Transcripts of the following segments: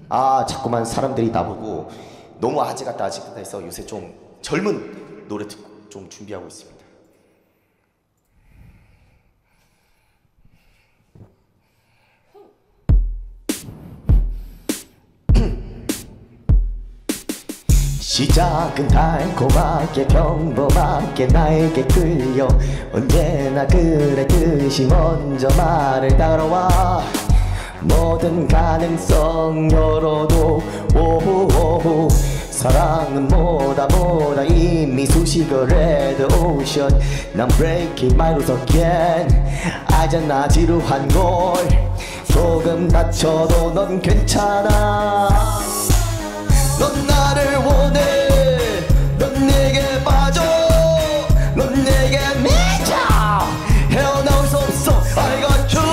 아 자꾸만 사람들이 나보고 너무 아재 같다 해서 요새 좀 젊은 노래 듣고 좀 준비하고 있습니다. 시작은 달콤하게 평범하게 나에게 끌려 언제나 그랬듯이 먼저 말을 따라와 모든 가능성 열어도 오호오호 사랑은 뭐다 이미 수식어 레드 오션 난 breaking my rules again 알잖아 지루한 걸 조금 다쳐도 넌 괜찮아 넌 나를 원해 넌 내게 빠져 넌 내게 미쳐 헤어나올 수 없어 I got you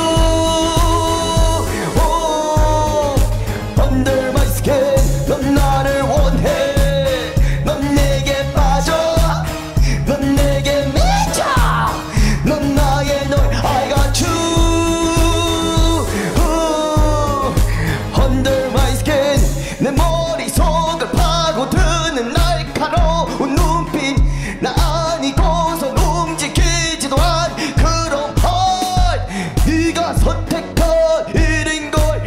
Under my skin 넌 나를 원해 넌 내게 빠져 넌 내게 미쳐 넌 나의 널 I got you Under my skin 내 머릿속을 파고드는 날카로운 눈빛 나 아니고선 움직이지도 않은 그런 펄 네가 선택한 일인걸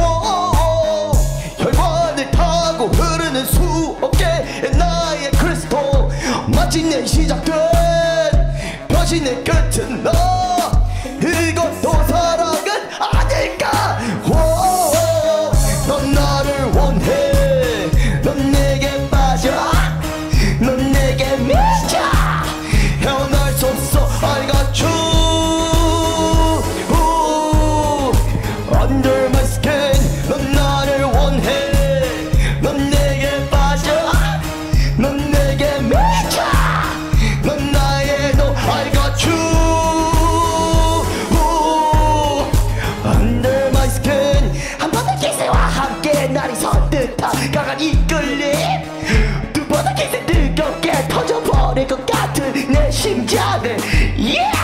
혈관을 타고 흐르는 수없게 나의 크리스톨 마침내 시작된 변신의 끝은 너 이것도 사랑은 아닐까 넌 나를 원해 넌 내게 빠져 넌 내게 미쳐 헤어날 수 없어 I got you Under my skin 넌 나를 원해 넌 내게 빠져 넌 내게 미쳐 넌 나의 너 I got you Under my skin 한 번의 기세와 함께 날이 선듯한 강한 이끌림 두 번의 기세 뜨겁게 터져버릴 것 같은 내 심장을 yeah!